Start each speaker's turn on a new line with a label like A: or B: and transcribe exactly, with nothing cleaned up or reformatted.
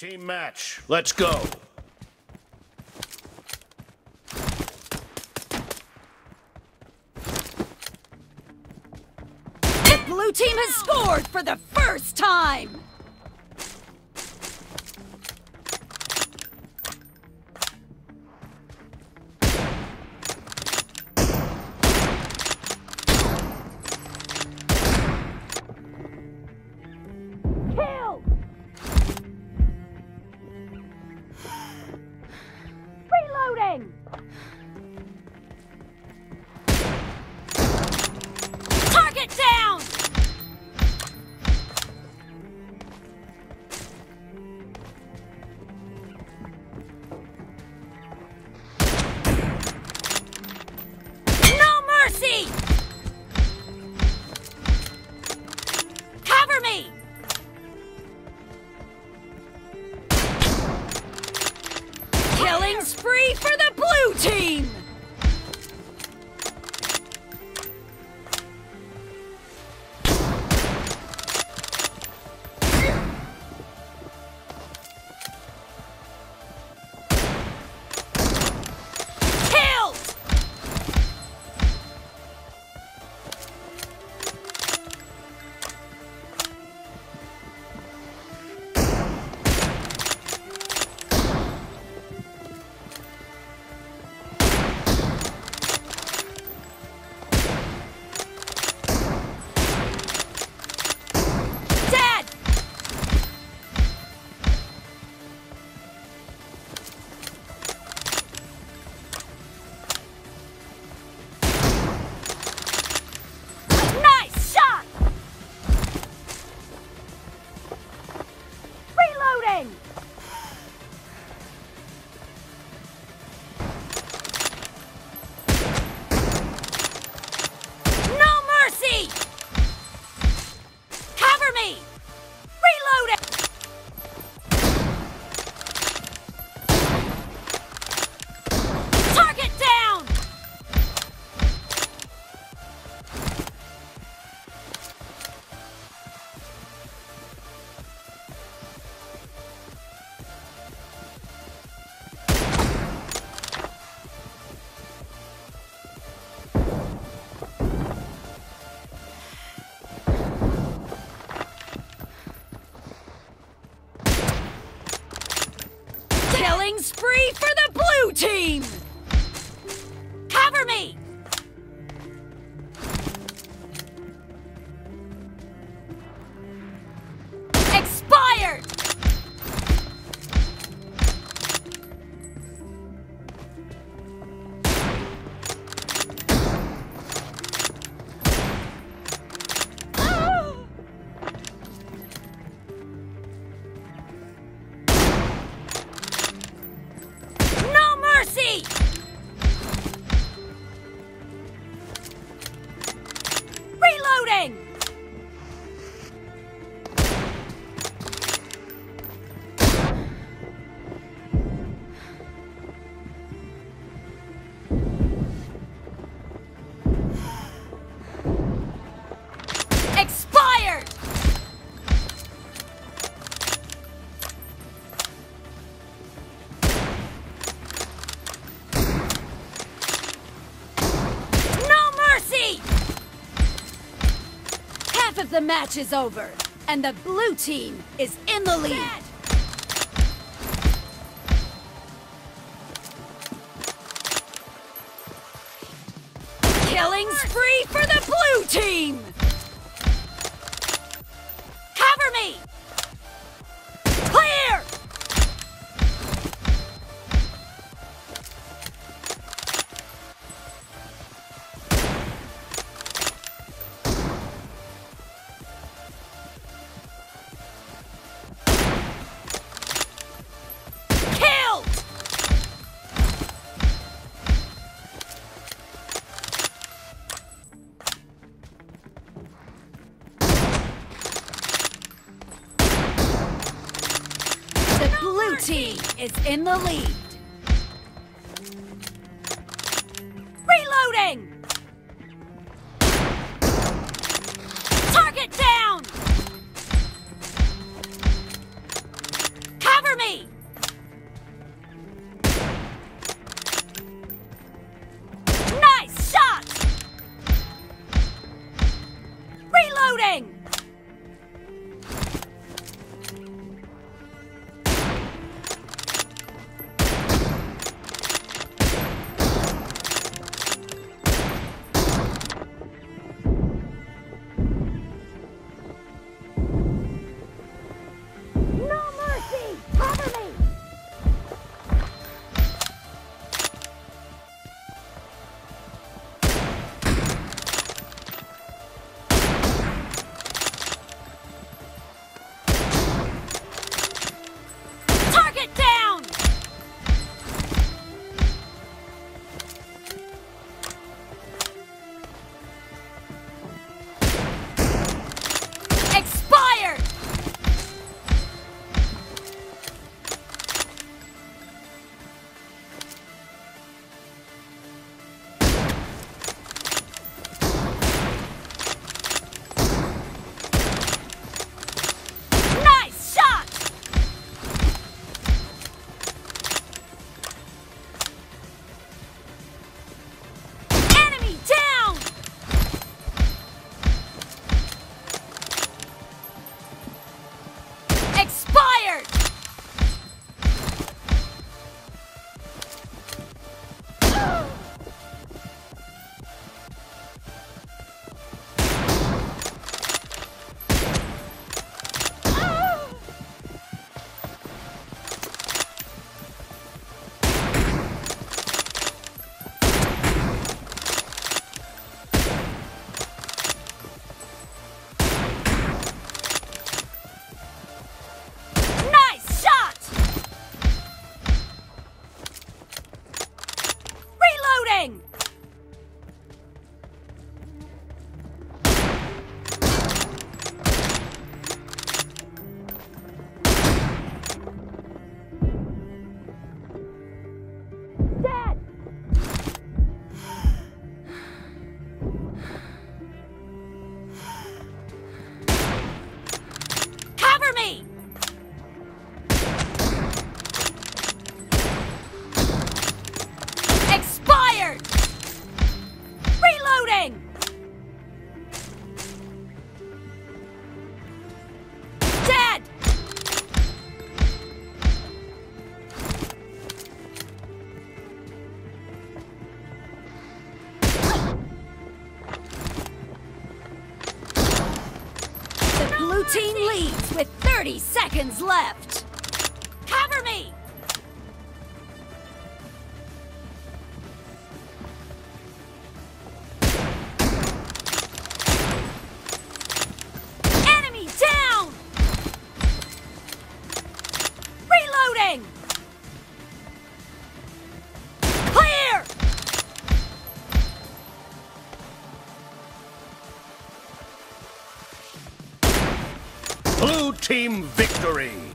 A: Team match. Let's go.
B: The blue team has scored for the first time! Reloading! Target down! No mercy! Cover me! Killing spree for the blue team! Killed! Dead! Nice shot! Reloading! No mercy! Cover me! Reloading! Target down! Killing spree for the blue team! Cover me! Expired! Ah! No mercy! Reloading! Expired! No mercy! Half of the match is over, and the blue team is in the lead. Killing spree for the blue team! Cover me! Clear! Killed! The blue team is in the lead. Reloading! Target down! Cover me! Reloading! Team leads with thirty seconds left. Cover me! Enemy down! Reloading! Clear!
A: Blue team victory!